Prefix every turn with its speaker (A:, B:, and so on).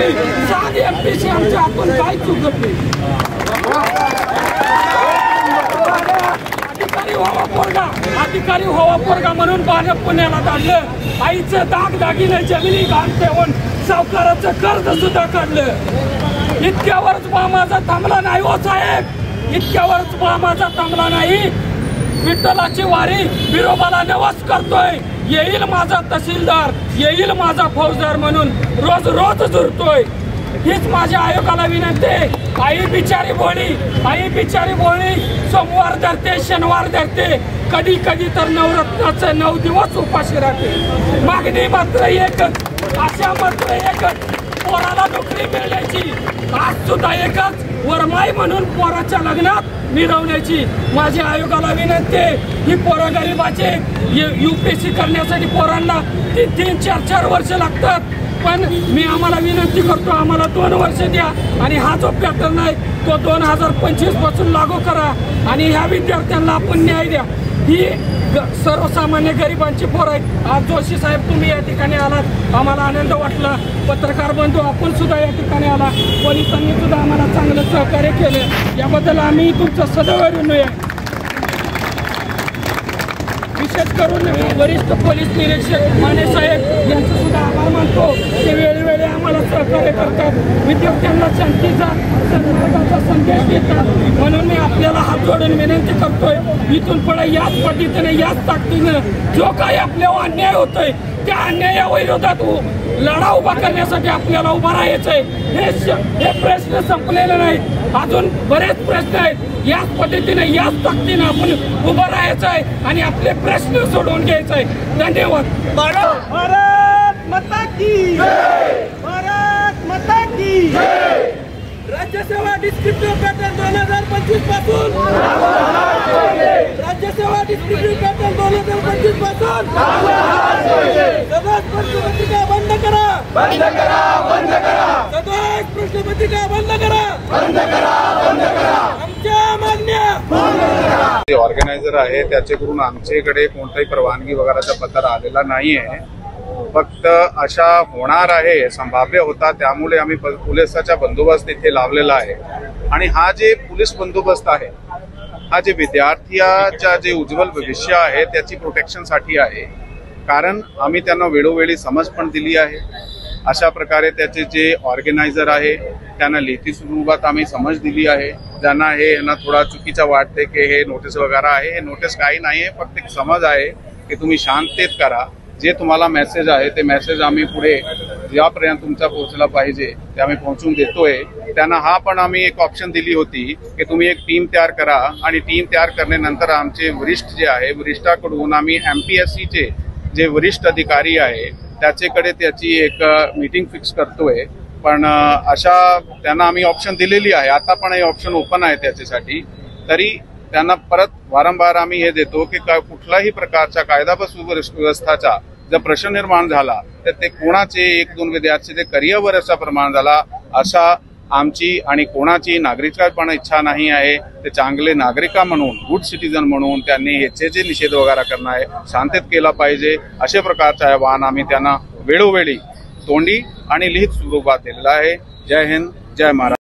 A: घडली, 7 MPC आमच्या हातून काय चूक घडली. अधिकारी व्हावा पोरगा म्हणून भाजप पुण्याला काढलं. आईचं दागदागिने जमिनी घाण ठेवून सावकाराचं कर्ज सुद्धा काढलं. इतक्यावरच बा माझा थांबला नाही हो साहेब, इतक्यावरच बा माझा थांबला नाही. विठ्ठलाची वारी बिरोबाला नवस करतोय. येईल माझा तहसीलदार, येईल माझा फौजदार म्हणून रोज रोज झुरतोय. हीच माझ्या आयोगाला विनंती. आई बिचारी भोळी, आई बिचारी भोळी सोमवार धरते, शनिवार धरते, कधी कधी तर नवरत्नाचं 9 दिवस उपाशी राहते. मागणी मात्र एकच, आशा मात्र एकच, पोराला नोकरी मिळण्याची. आज सुद्धा एकच, वरमाई म्हणून पोराच्या लग्नात मिरवण्याची. माझ्या आयोगाला विनंती. ही पोरं गरीबाचे UPSC करण्यासाठी पोरांना 3-4 वर्ष लागतात. पण मी आम्हाला विनंती करतो, आम्हाला 2 वर्ष द्या आणि हा जो पॅटर्न आहे तो 2025 पासून लागू करा आणि ह्या विद्यार्थ्यांना आपण न्याय द्या. ही सर्वसामान्य गरिबांची पोरं आहेत. आज जोशी साहेब तुम्ही या ठिकाणी आलात, आम्हाला आनंद वाटला. पत्रकार बंधू आपण सुद्धा या ठिकाणी आला, पोलिसांनी सुद्धा आम्हाला चांगलं सहकार्य केलं, याबद्दल आम्ही तुमचं सदैव ऋणी आहे. विशेष करून वरिष्ठ पोलीस निरीक्षक माने साहेब यांचं सुद्धा आभार मानतो. ते वेळोवेळी आम्हाला सहकार्य करतात, विद्यार्थ्यांना शांतीचा सन्मार्गाचा संदेश देतात. म्हणून मी आपल्याला हात जोडून विनंती करतोय, इथून पुढे याच पद्धतीने याच ताकदीनं जो काही आपल्यावर अन्याय होतोय त्या अन्यायाविरोधात लढा उभा करण्यासाठी आपल्याला उभा राहायचंय. हे प्रश्न संपलेले नाहीत, अजून बरेच प्रश्न आहेत. याच पद्धतीने याच ताकदीनं आपण उभं राहायचंय आणि आपले प्रश्न सोडवून घ्यायचंय. धन्यवाद.
B: भारत माता की जय, भारत माता की जय. राज्यसेवा डिस्क्रिप्टिव्ह पॅटर्न 2025 पासून, राज्यसेवा डिस्क्रिप्टिव्ह पॅटर्न 2025 पासून सदोष प्रश्नपत्रिका बंद करा, बंद करा, बंद करा. सदोष प्रश्नपत्रिका बंद करा, बंद करा, बंद करा. आमच्या मागण्या.
C: ऑर्गनायझर आहे त्याच्याकडून आमच्याकडे कोणताही परवानगी वगैरेचा पत्र आलेला नाहीये. फक्त अशा होणार आहे संभाव्य होता, त्यामुळे आम्ही पोलिसाचा बंदोबस्त इथे लावलेला आहे. आणि हा जे पोलीस बंदोबस्त आहे हा जे विद्यार्थ्याचा जे उज्ज्वल भविष्य आहे त्याची प्रोटेक्शनसाठी आहे. कारण आम्ही त्यांना वेळोवेळी समज पण दिली आहे. अशा प्रकारे त्याचे जे ऑर्गनायझर आहे त्यांना लेखी स्वरूपात आम्ही समज दिली आहे. ज्यांना हे यांना थोडा चुकीचं वाटते की हे नोटीस वगैरे आहे, हे नोटीस काही नाही आहे, फक्त एक समज आहे की तुम्ही शांततेत करा. जे तुम्हाला मेसेज आहे ते मेसेज आम्ही पुढे ज्यापर्यंत तुमचा पोहोचला पाहिजे ते आम्ही पोहोचून देतोय. त्यांना हा पण आम्ही एक ऑप्शन दिली होती की तुम्ही एक टीम तयार करा आणि टीम तयार करण्यानंतर आमचे वरिष्ठ जे आहे वरिष्ठाकडून आम्ही MPSCचे जे वरिष्ठ अधिकारी आहे त्याच्याकडे त्याची एक मीटिंग फिक्स करतोय. पण अशा त्यांना आम्ही ऑप्शन दिलेली आहे. आता पण हे ऑप्शन ओपन आहे त्याच्यासाठी. तरी त्यांना परत वारंवार आम्ही हे देतो की कुठल्याही प्रकारच्या कायदा व सुव्यवस्थेचा जर प्रश्न निर्माण झाला तर ते कोणाचे 1-2 विद्यार्थी ते करिअरवर असा प्रमाण झाला असा आमची आणि कोणाची नागरिकपण इच्छा नाही आहे. ते चांगले नागरिका म्हणून गुड सिटीजन म्हणून त्यांनी याचे निषेध वगैरे करणं आहे शांततेत केला पाहिजे. अशा प्रकारचं आवाहन आम्ही त्यांना वेळोवेळी तोंडी आणि लिखित स्वरूपात दिलेलं आहे. जय हिंद, जय महाराष्ट्र.